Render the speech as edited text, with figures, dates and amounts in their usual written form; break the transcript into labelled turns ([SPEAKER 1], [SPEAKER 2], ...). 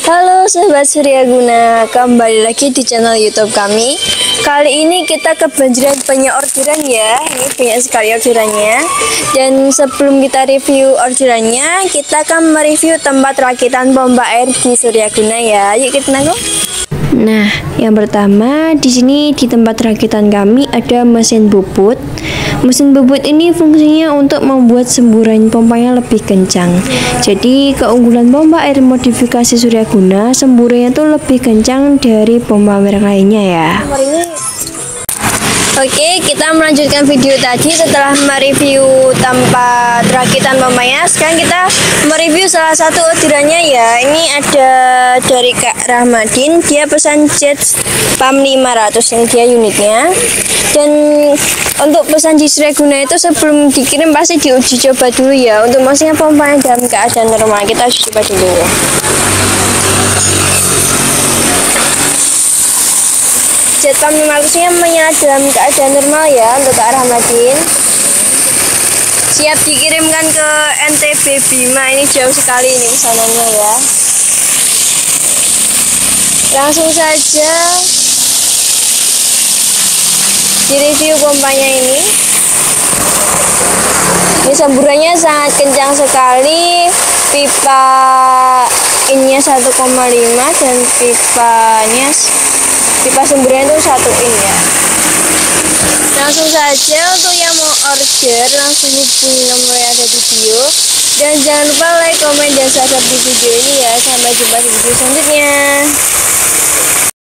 [SPEAKER 1] Halo Sobat Suryaguna, kembali lagi di channel YouTube kami. Kali ini kita kebanjiran banyak orderan ya, ini banyak sekali orderannya. Dan sebelum kita review orderannya, kita akan mereview tempat rakitan pompa air di Suryaguna ya. Yuk kita nanggung. Nah, yang pertama di sini di tempat rakitan kami ada mesin bubut. Mesin bubut ini fungsinya untuk membuat semburan pompanya lebih kencang. Jadi keunggulan pompa air modifikasi Suryaguna, semburannya tuh lebih kencang dari pompa merek lainnya ya. Oke, kita melanjutkan video tadi setelah mereview tempat rakitan pompanya. Sekarang kita mereview salah satu orderannya ya. Ini ada dari Kak Rahmadin, dia pesan jet PAM 500 yang dia unitnya. Dan untuk pesan di Suryaguna itu sebelum dikirim pasti diuji coba dulu ya. Untuk maksudnya pompanya dalam keadaan normal, kita uji coba dulu. Jet PAM 500 nya menyala dalam keadaan normal ya untuk Kak Rahmadin. Siap dikirimkan ke NTB Bima, ini jauh sekali ini pesanannya ya. Langsung saja direview pompanya ini. Ini semburannya sangat kencang sekali. Pipa innya 1,5 dan pipa semburannya itu 1 in ya. Langsung saja untuk yang mau order langsung hubungi nomor yang ada di bio. Dan jangan lupa like, komen, dan subscribe di video ini ya. Sampai jumpa di video selanjutnya.